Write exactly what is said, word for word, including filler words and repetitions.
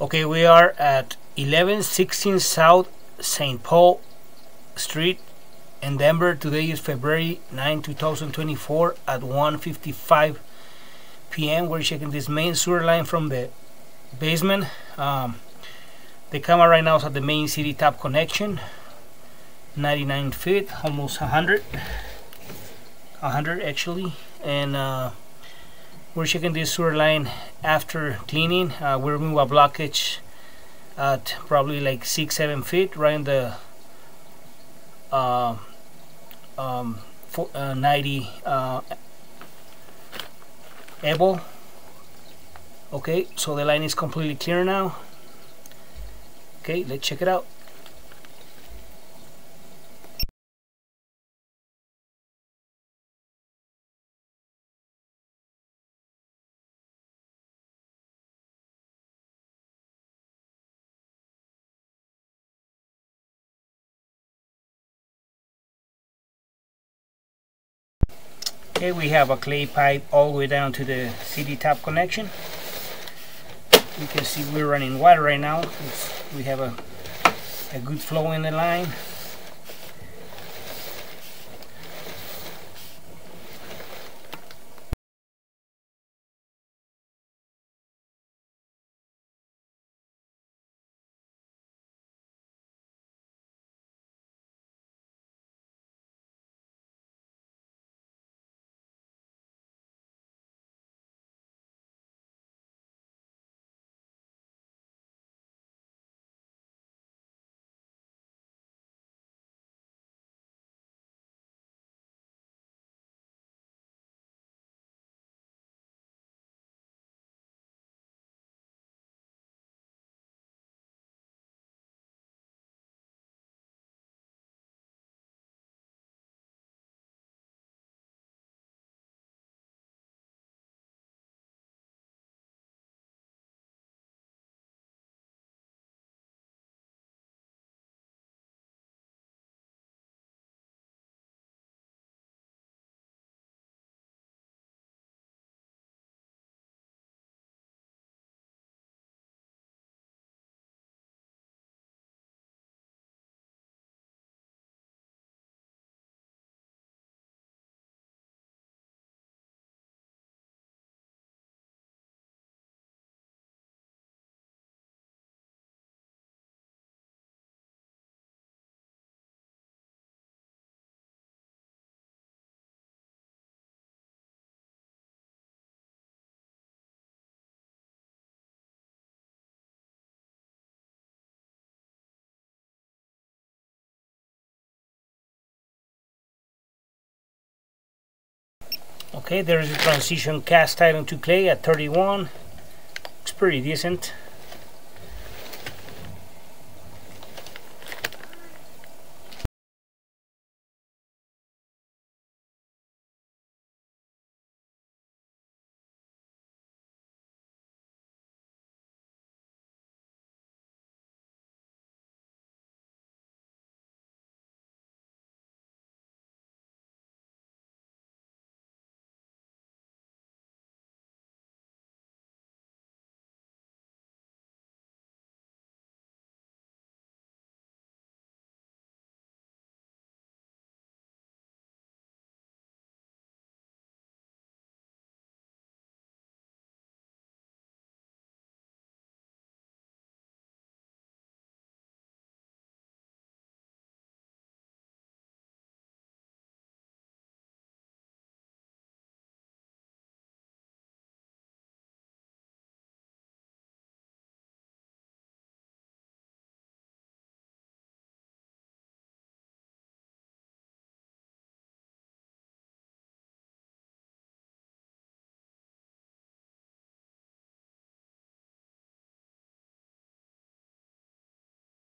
Okay, we are at eleven sixteen South Saint Paul Street in Denver. Today is February ninth two thousand twenty-four at one fifty-five p m We're checking this main sewer line from the basement. Um, the camera right now is at the main city tap connection, ninety-nine feet, almost one hundred, one hundred actually, and uh, we're checking this sewer line after cleaning. Uh, we remove a blockage at probably like six, seven feet, right in the uh, um, for, uh, ninety uh, elbow. Okay, so the line is completely clear now. Okay, let's check it out. Okay, we have a clay pipe all the way down to the C D tap connection. You can see we're running water right now. It's, we have a, a good flow in the line. Okay, there is a transition cast iron to clay at thirty-one. It's pretty decent.